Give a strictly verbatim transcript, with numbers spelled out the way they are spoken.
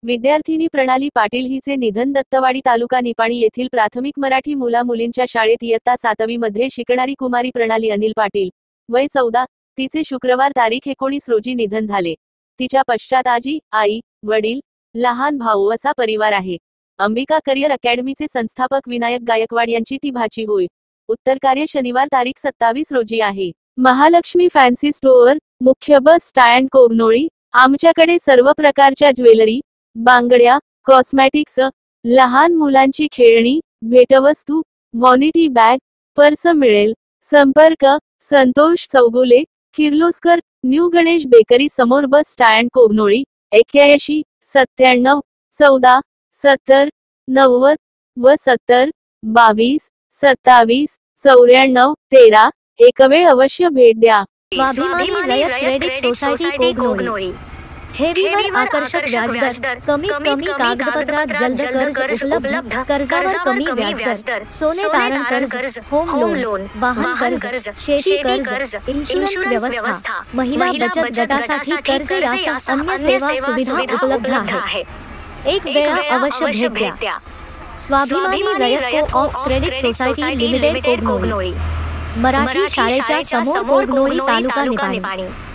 विद्यार्थिनी प्रणाली पाटील हिचे निधन. दत्तवाडी तालुका निपाणी येथील प्राथमिक मराठी मुला मुलींच्या शाळेत इयत्ता सातवी मध्ये शिकणारी कुमारी प्रणाली अनिल पाटील, वय चौदा, तिचे शुक्रवार तारीख एकोणीस रोजी निधन झाले. तिच्या पश्चात आजी, आई, वडील, लहान भाऊ असा परिवार आहे. अंबिका करिअर अकॅडमीचे संस्थापक विनायक गायकवाड यांची ती भाची होय. उत्तर कार्य शनिवार तारीख सत्तावीस रोजी आहे. महालक्ष्मी फॅन्सी स्टोअर, मुख्य बस स्टँड, कोगनोळी. आमच्याकडे सर्व प्रकारच्या ज्वेलरी, बांगड्या, कॉस्मॅटिक्स, लहान मुलांची खेळणी, भेटवस्तू, व्हॅनिटी बॅग, पर्स मिळेल. संपर्क संतोष चौगुले, किर्लोस्कर, न्यू गणेश बेकरी समोर, बस स्टँड, कोगनोळी. एक्क्याऐंशी सत्त्याण्णव चौदा सत्तर नव्वद व सत्तर बावीस सत्तावीस चौऱ्याण्णव तेरा. एक वेळ अवश्य भेट द्या. स्वाभिमानी रयत क्रेडिट सोसायटी कोगनोळी. ठेवीवर आकर्षक व्याजदर, कमीत कमी कागदपत्रात जलद कर्ज उपलब्ध, कर्जावर कमी व्याजदर, सोने तारण कर्ज, होम लोन, वाहन कर्ज, शेती कर्ज, इन्शुरन्स व्यवस्था, महिला बचत गटासाठी कर्ज यासह अन्य सेवा सुविधा उपलब्ध आहे. एक वेळा अवश्य भेट द्या. Swabhimani Rayat co-op credit society limited Kognoli. Marathi शाळेच्या समोर, कोगनोळी, तालुका निपाणी.